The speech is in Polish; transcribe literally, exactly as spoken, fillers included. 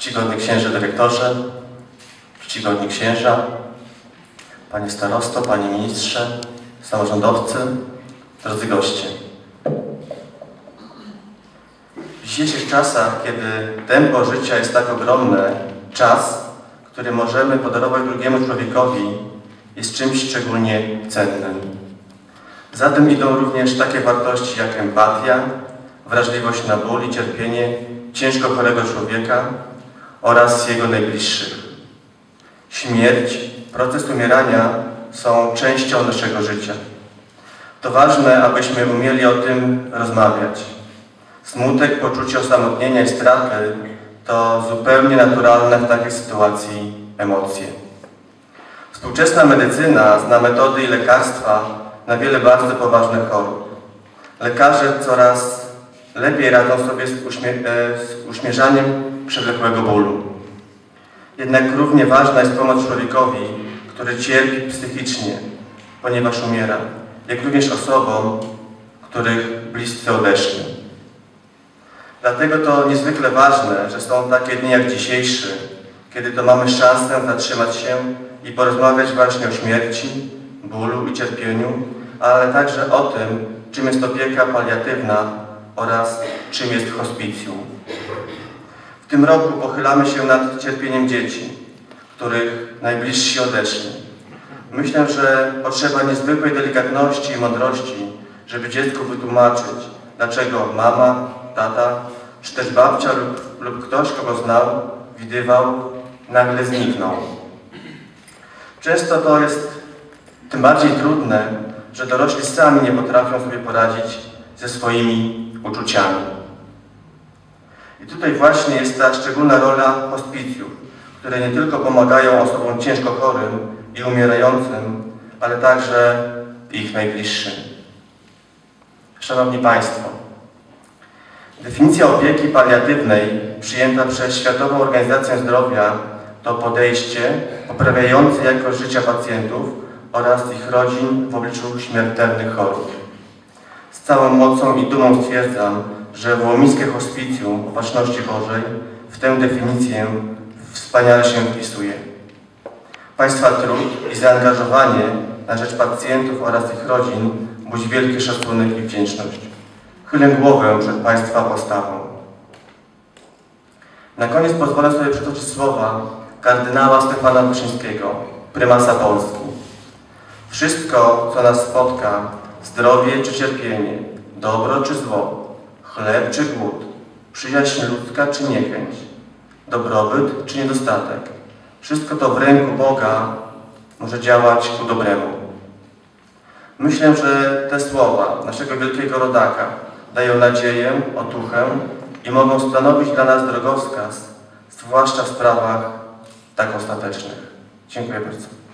Czcigodny księże dyrektorze, czcigodni księża, panie starosto, panie ministrze, samorządowcy, drodzy goście. W dzisiejszych czasach, kiedy tempo życia jest tak ogromne, czas, który możemy podarować drugiemu człowiekowi, jest czymś szczególnie cennym. Za tym idą również takie wartości jak empatia, wrażliwość na ból i cierpienie ciężko chorego człowieka oraz jego najbliższych. Śmierć, proces umierania są częścią naszego życia. To ważne, abyśmy umieli o tym rozmawiać. Smutek, poczucie osamotnienia i straty to zupełnie naturalne w takiej sytuacji emocje. Współczesna medycyna zna metody i lekarstwa na wiele bardzo poważnych chorób. Lekarze coraz lepiej radzą sobie z, uśmie z uśmierzaniem przewlekłego bólu. Jednak równie ważna jest pomoc człowiekowi, który cierpi psychicznie, ponieważ umiera, jak również osobom, których bliscy odeszli. Dlatego to niezwykle ważne, że są takie dni jak dzisiejszy, kiedy to mamy szansę zatrzymać się i porozmawiać właśnie o śmierci, bólu i cierpieniu, ale także o tym, czym jest opieka paliatywna oraz czym jest hospicjum. W tym roku pochylamy się nad cierpieniem dzieci, których najbliżsi odeszli. Myślę, że potrzeba niezwykłej delikatności i mądrości, żeby dziecku wytłumaczyć, dlaczego mama, tata, czy też babcia lub, lub ktoś, kogo znał, widywał, nagle zniknął. Często to jest tym bardziej trudne, że dorośli sami nie potrafią sobie poradzić ze swoimi uczuciami. I tutaj właśnie jest ta szczególna rola hospicjów, które nie tylko pomagają osobom ciężko chorym i umierającym, ale także ich najbliższym. Szanowni Państwo, definicja opieki paliatywnej przyjęta przez Światową Organizację Zdrowia to podejście poprawiające jakość życia pacjentów oraz ich rodzin w obliczu śmiertelnych chorób. Z całą mocą i dumą stwierdzam, że Wołomińskie Hospicjum Opatrzności Bożej w tę definicję wspaniale się wpisuje. Państwa trud i zaangażowanie na rzecz pacjentów oraz ich rodzin budzi wielki szacunek i wdzięczność. Chylę głowę przed Państwa postawą. Na koniec pozwolę sobie przytoczyć słowa kardynała Stefana Wyszyńskiego, prymasa Polski. Wszystko, co nas spotka, zdrowie czy cierpienie, dobro czy zło, chleb czy głód, przyjaźń ludzka czy niechęć, dobrobyt czy niedostatek, wszystko to w ręku Boga może działać ku dobremu. Myślę, że te słowa naszego wielkiego rodaka dają nadzieję, otuchę i mogą stanowić dla nas drogowskaz, zwłaszcza w sprawach tak ostatecznych. Dziękuję bardzo.